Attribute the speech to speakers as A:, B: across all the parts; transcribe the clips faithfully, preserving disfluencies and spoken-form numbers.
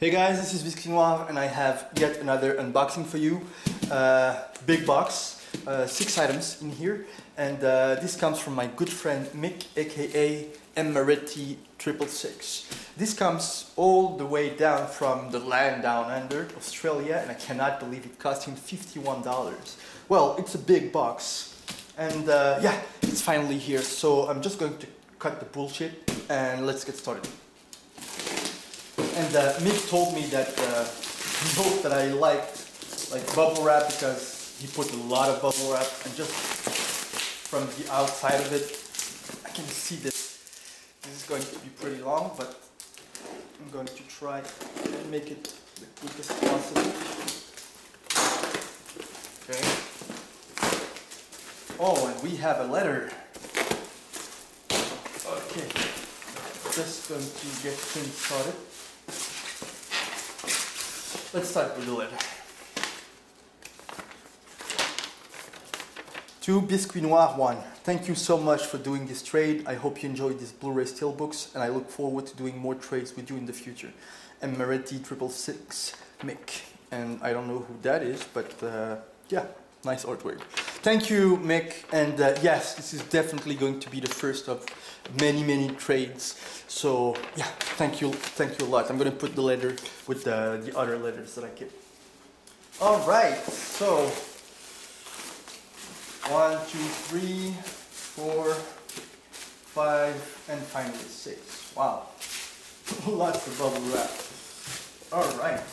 A: Hey guys, this is Whisky Noir and I have yet another unboxing for you. Uh, big box, uh, six items in here, and uh, this comes from my good friend Mick, aka Mmaretti six six six. This comes all the way down from the land down under, Australia, and I cannot believe it cost him fifty-one dollars. Well, it's a big box, and uh, yeah, it's finally here, so I'm just going to cut the bullshit and let's get started. And uh, Mick told me that uh, he hoped that I liked like bubble wrap because he put a lot of bubble wrap, and just from the outside of it I can see this. This is going to be pretty long, but I'm going to try and make it the quickest possible. Okay. Oh, and we have a letter. Okay. Just going to get things started. Let's start with the letter. To Biscuit Noir one, thank you so much for doing this trade. I hope you enjoyed these Blu-ray steelbooks, and I look forward to doing more trades with you in the future. Mmaretti six six six, Mick. And I don't know who that is, but uh, yeah, nice artwork. Thank you, Mick. And uh, yes, this is definitely going to be the first of many, many trades. So yeah, thank you, thank you a lot. I'm gonna put the letter with the, the other letters that I keep. All right, so one, two, three, four, five, and finally six. Wow, lots of bubble wrap. All right.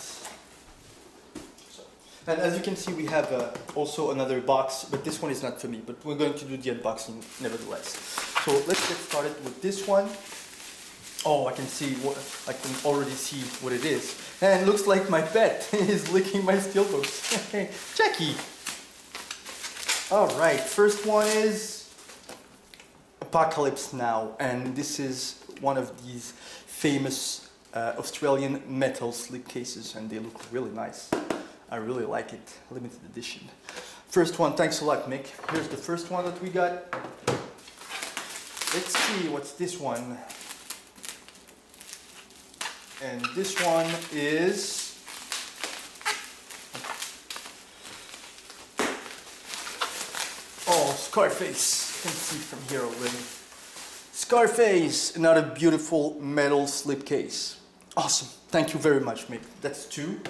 A: And as you can see, we have uh, also another box, but this one is not for me, but we're going to do the unboxing nevertheless. So let's get started with this one. Oh, I can see what, I can already see what it is. And it looks like my pet is licking my steelbooks. Jackie! Alright, first one is Apocalypse Now, and this is one of these famous uh, Australian metal slipcases, and they look really nice. I really like it. Limited edition. First one, thanks a lot, Mick. Here's the first one that we got. Let's see, what's this one? And this one is oh, Scarface. You can see from here already. Scarface, another beautiful metal slipcase. Awesome. Thank you very much, Mick. That's two.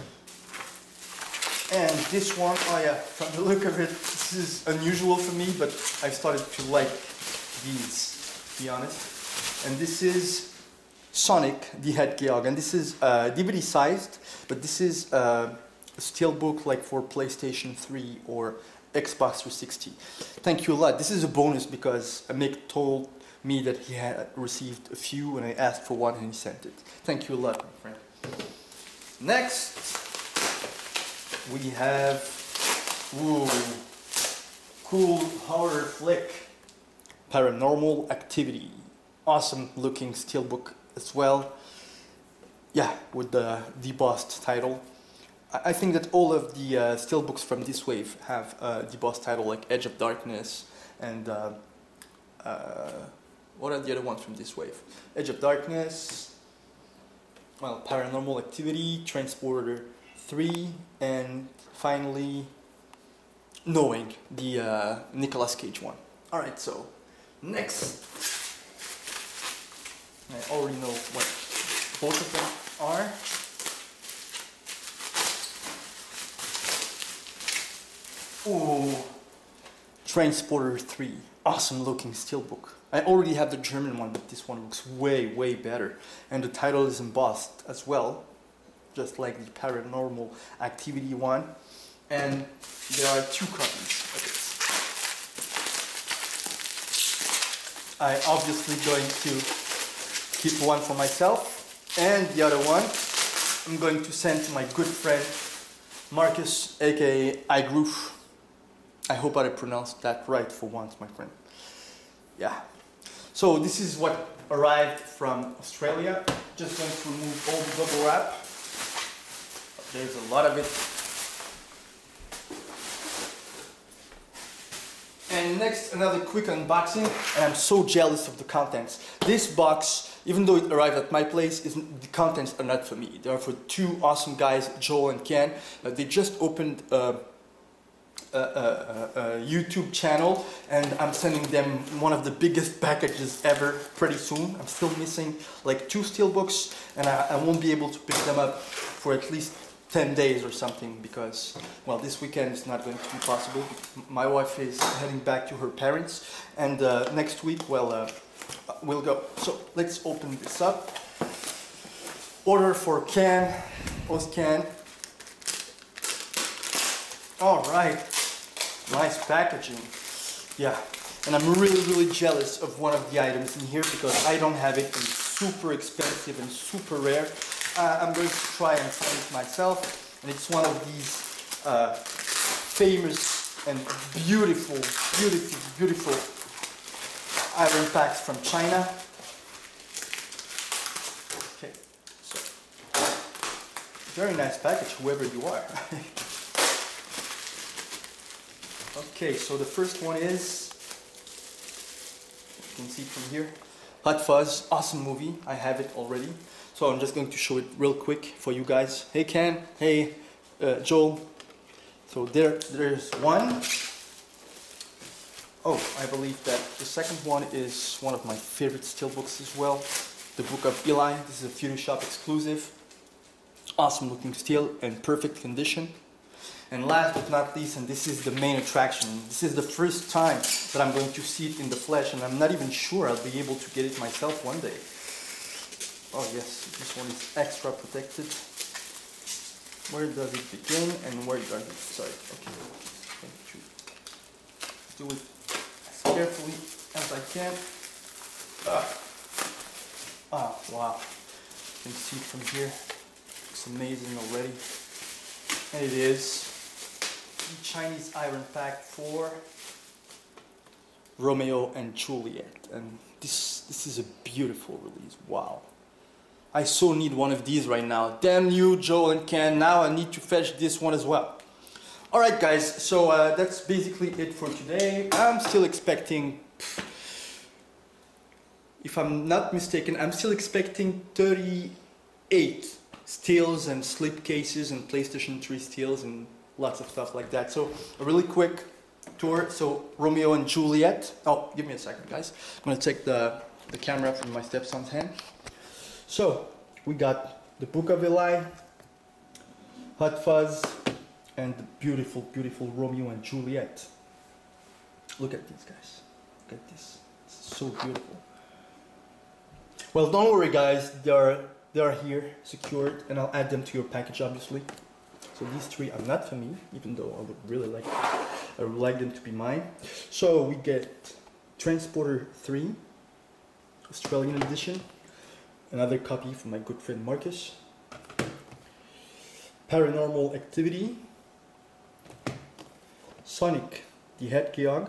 A: And this one, oh yeah, from the look of it, this is unusual for me, but I started to like these, to be honest. And this is Sonic the Hedgehog, and this is uh, D V D sized, but this is uh, a steelbook like for PlayStation three or Xbox three sixty. Thank you a lot. This is a bonus because Mick told me that he had received a few, and I asked for one and he sent it. Thank you a lot, my friend. Next, we have, ooh, cool horror flick, Paranormal Activity. Awesome looking steelbook as well. Yeah, with the debossed title. I, I think that all of the uh, steelbooks from this wave have a debossed title, like Edge of Darkness and uh, uh, what are the other ones from this wave? Edge of Darkness, well, Paranormal Activity, Transporter three, and finally Knowing, the uh, Nicolas Cage one. Alright, so next, I already know what both of them are. Ooh, Transporter three, awesome looking steelbook. I already have the German one, but this one looks way, way better. And the title is embossed as well, just like the Paranormal Activity one, and there are two copies of it. I'm obviously going to keep one for myself, and the other one I'm going to send to my good friend Marcus, aka iGroove. I hope I pronounced that right for once, my friend. Yeah. So this is what arrived from Australia. Just going to remove all the bubble wrap. There's a lot of it. And next, another quick unboxing, and I'm so jealous of the contents. This box even though it arrived at my place, isn't, the contents are not for me. They are for two awesome guys, Joel and Ken. Uh, they just opened uh, a, a, a, a YouTube channel, and I'm sending them one of the biggest packages ever pretty soon. I'm still missing like two steelbooks, and I, I won't be able to pick them up for at least ten days or something, because, well, this weekend is not going to be possible. My wife is heading back to her parents, and uh, next week, well, uh, we'll go. So let's open this up. Order for Ken, Oz Ken. All right, nice packaging. Yeah, and I'm really, really jealous of one of the items in here because I don't have it, and it's super expensive and super rare. Uh, I'm going to try and find it myself, and it's one of these uh, famous and beautiful, beautiful, beautiful iron packs from China. Okay, so very nice package, whoever you are. Okay, so the first one is, you can see from here, Hot Fuzz, awesome movie. I have it already. So I'm just going to show it real quick for you guys. Hey Ken, hey uh, Joel. So there, there's one. Oh, I believe that the second one is one of my favorite steelbooks as well. The Book of Eli. This is a Future Shop exclusive. Awesome looking steel and perfect condition. And last but not least, and this is the main attraction, this is the first time that I'm going to see it in the flesh, and I'm not even sure I'll be able to get it myself one day. Oh yes, this one is extra protected. Where does it begin and where does it start? Okay, do it as carefully as I can. Ah, ah wow. You can see from here, it's amazing already. And it is the Chinese iron pack for Romeo and Juliet. And this, this is a beautiful release, wow. I so need one of these right now. Damn you, Joel and Ken. Now I need to fetch this one as well. Alright guys, so uh, that's basically it for today. I'm still expecting, if I'm not mistaken, I'm still expecting thirty-eight steels and slipcases and PlayStation three steels and lots of stuff like that. So a really quick tour. So Romeo and Juliet. Oh, give me a second guys. I'm going to take the, the camera from my stepson's hand. So, we got the Book of Eli, Hot Fuzz, and the beautiful, beautiful Romeo and Juliet. Look at these guys. Look at this. It's so beautiful. Well, don't worry guys, they are, they are here, secured, and I'll add them to your package obviously. So these three are not for me, even though I would really like, I would like them to be mine. So we get Transporter three, Australian edition. Another copy from my good friend Marcus. Paranormal Activity. Sonic the Hedgehog.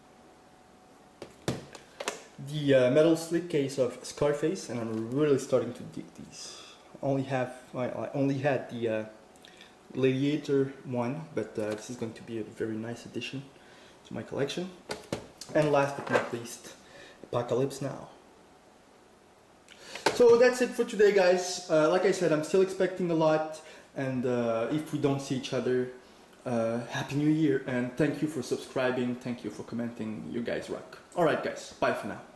A: The uh, metal slipcase of Scarface, and I'm really starting to dig these. I only have, I, I only had the uh, Gladiator one, but uh, this is going to be a very nice addition to my collection. And last but not least, Apocalypse Now. So that's it for today guys. Uh, like I said, I'm still expecting a lot, and uh, if we don't see each other, uh, Happy New Year, and thank you for subscribing, thank you for commenting, you guys rock. Alright guys, bye for now.